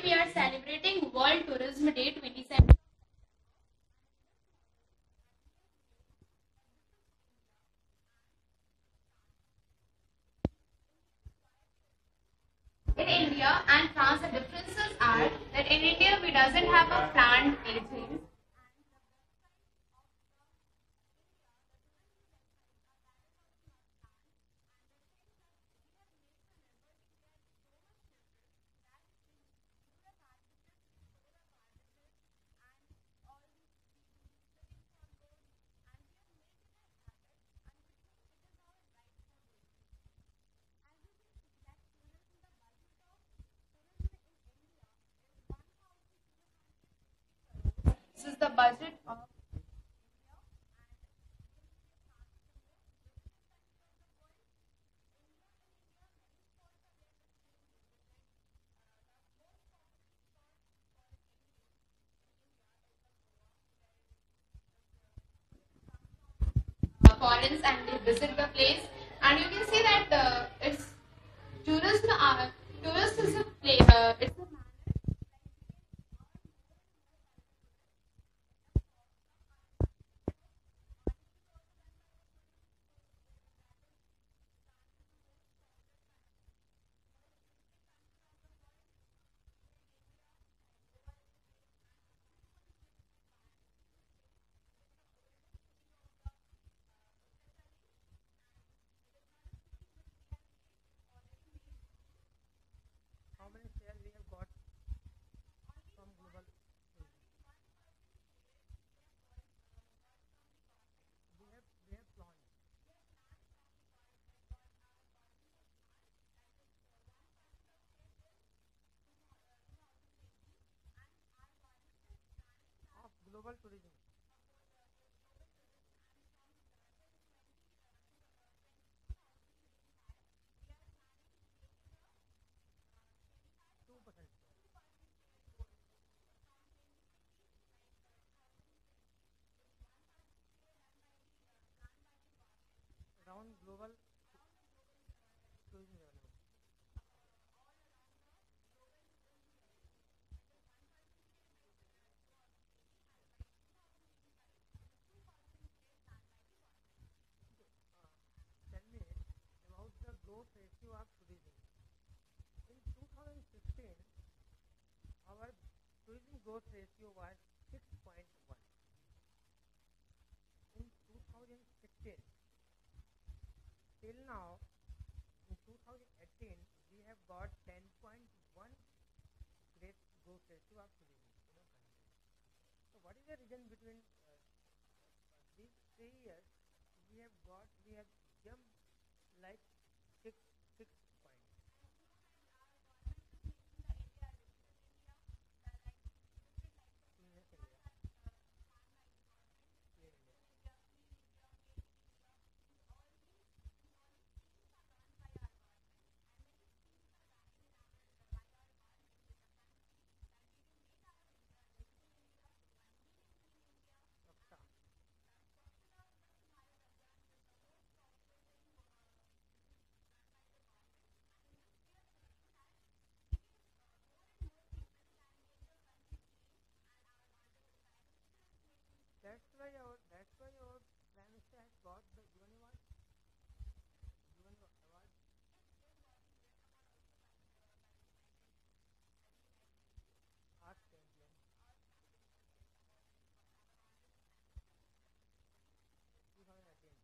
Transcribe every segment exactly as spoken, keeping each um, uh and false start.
we are celebrating World Tourism Day twenty-seven. In India and France, the differences are that in India we doesn't have a planned agent. This is the budget of uh, foreigners and they visit the place, and you can see that uh, it's tourism. Uh, tourist is a place. Uh, it's a How many shares we have got from global? We have we have launched. Of global tourism. Two percent. Around global tourism revenue. Tell me about the growth ratio of tourism. In two thousand sixteen, our tourism growth ratio was six point one. In two thousand sixteen, till now, in two thousand eighteen, we have got ten point one great growth ratio of tourism in our country. So, what is the reason between uh, these three years? We have got, we have jumped like six six points. Cleanest India, clean India. Swachhta. That's why our that's why our Prime Minister has got the Yuvan Award. Yuvan Award. Art champion. twenty eighteen.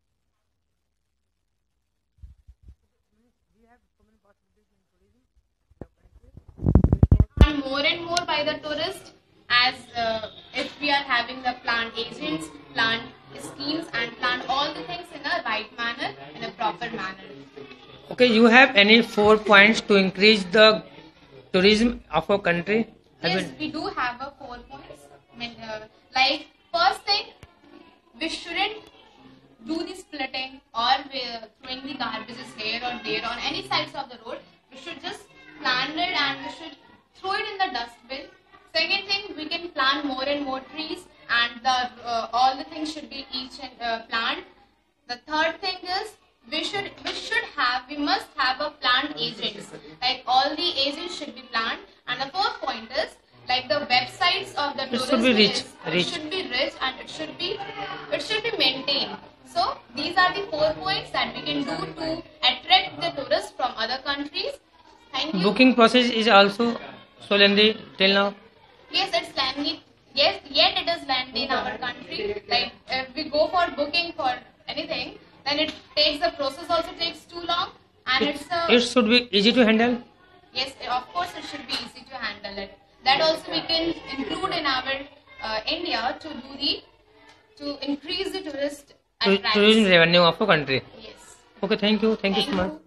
Means we have so many possibilities in tourism in our country. and more and more by the tourist as uh, if we are having the planned agents, planned schemes and planned all the things in a right manner, in a proper manner. Okay, you have any four points to increase the tourism of our country? I Yes, mean, we do have a four points. I mean, uh, like first thing, we shouldn't do the splitting or we, uh, throwing the garbages here or there on any sides of the road. We should just plan it and we should throw it in the dustbin. Second thing, we can plant more and more trees and the uh, all the things should be each and uh, planned. The third thing is we should we should have we must have a planned agents. Like all the agents should be planned. And the fourth point tourism should be rich, is, rich. it should be rich and it should be it should be maintained. So these are the four points that we can do to attract the tourists from other countries. Thank you. Booking process is also so lengthy till now. Yes, it's lengthy. Yes, yet it is lengthy in our country. Like if we go for booking for anything, then it takes the process also takes too long, and It, it's a it should be easy to handle. yes, of course it should be easy to handle it. That also we can include in our uh, India to do the to increase the tourist To, tourism attracts. revenue of a country. Yes. Okay, thank you. Thank you Thank so much. you.